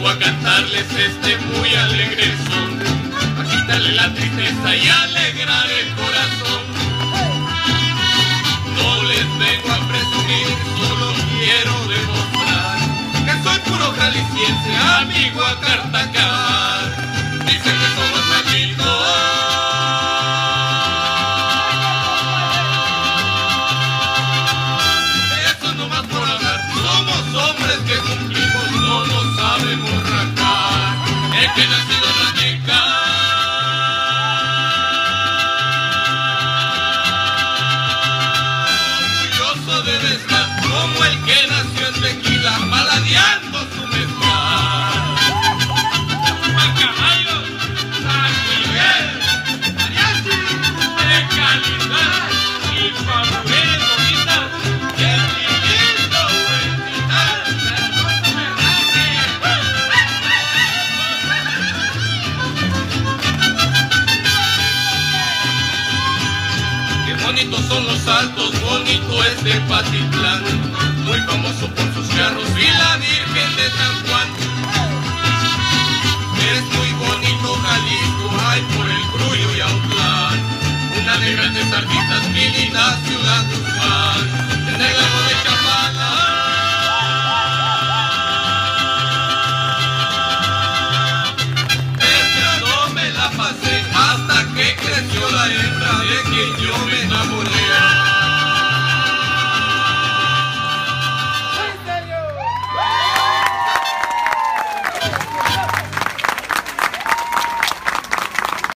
vengo a cantarles este muy alegre son, a quitarle la tristeza y alegrar el corazón. No les vengo a presumir, solo quiero demostrar que soy puro jalisciense, amigo a Cartacar. Dicen que somos malditos, eso nomás por hablar. Somos hombres que cumplimos, no nos sabemos rajar. El que nacido en la Teca, orgulloso debe estar, como el que nació en Tequila, paladeando su mezcal. Macamayos, San Miguel, mariachi de calidad y pa' mujeres bonitas, y el lindo buen final, qué bonitos son los altos, bonito es de Patitlán, muy famoso por sus carros y la Virgen de San Juan. Es muy bonito Jalisco, hay por el Grullo y Autlán, una de grandes artistas, mi linda ciudad Guzmán.